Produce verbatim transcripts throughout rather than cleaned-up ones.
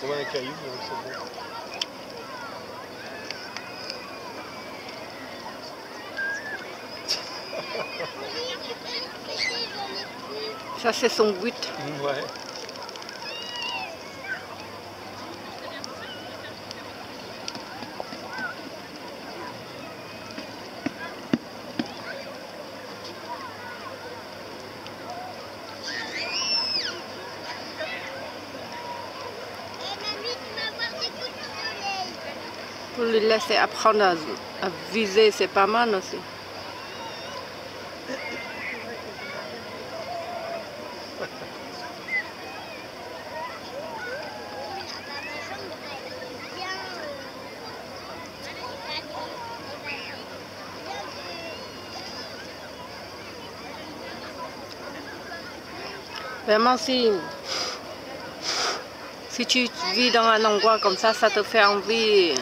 Comme un caillou, donc c'est bon. Ça, c'est son but. Mmh, ouais. Pour lui laisser apprendre à, à viser, c'est pas mal aussi. Vraiment, si, si tu vis dans un endroit comme ça, ça te fait envie de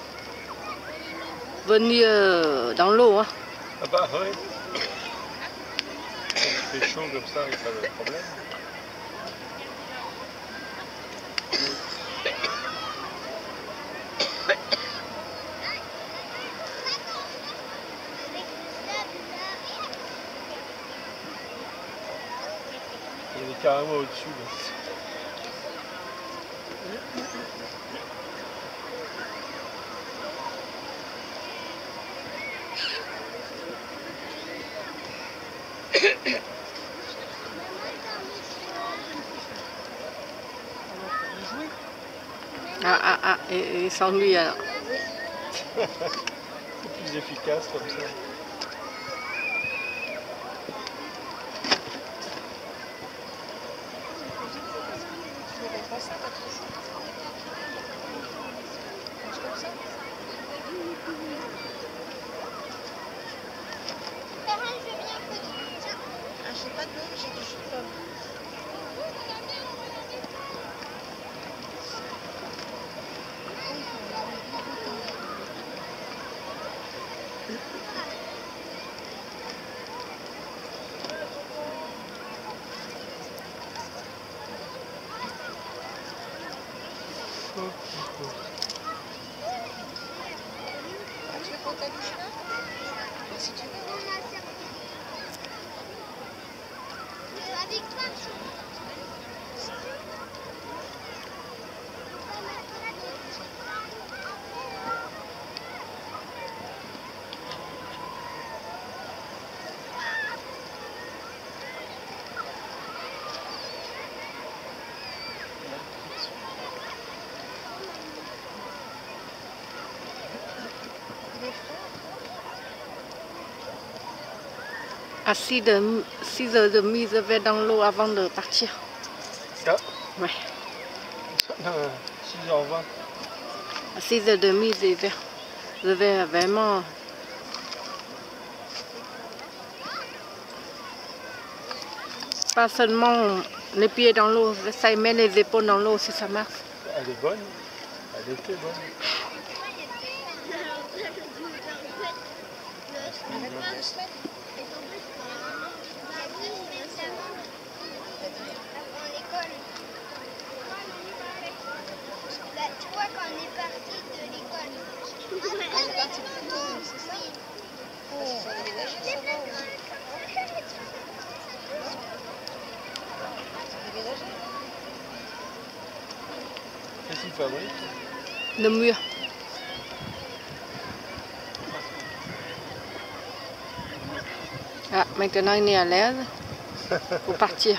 venir dans l'eau. Hein. Ah bah oui. Quand il fait chaud comme ça, il n'y a pas de problème. Il est carrément au-dessus. Ah ah ah, et, et sans lui alors. C'est plus efficace comme ça. J'ai pas de nom, j'ai du jus de pomme. Tu veux prendre ta douche là? Si tu veux. À six heures trente, je vais dans l'eau avant de partir. Ah. Ouais. six heures vingt. À six heures trente, je vais, je vais vraiment... Pas seulement les pieds dans l'eau, ça met les épaules dans l'eau si ça marche. Elle est bonne. Elle était bonne. Tu vois, quand on est parti de l'école, on est parti plus tôt, c'est ça? Oh, on a déménagé, ça va. Déménagé. Qu'est-ce qu'il fabrique? Le mur. Ah, maintenant il est à l'aise pour partir.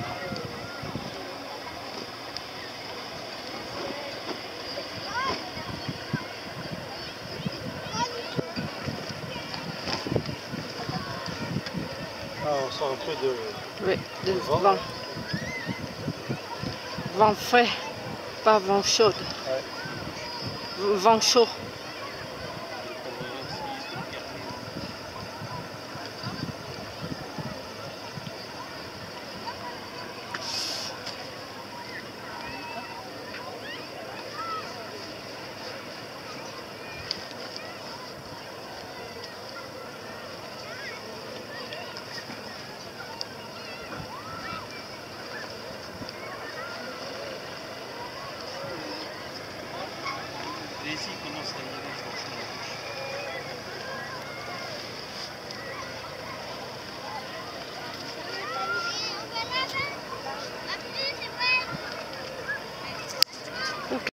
Ah, on sent un peu de... Oui, de vent. vent. Vent frais, pas vent chaud. Ouais. Vent chaud. enseignants.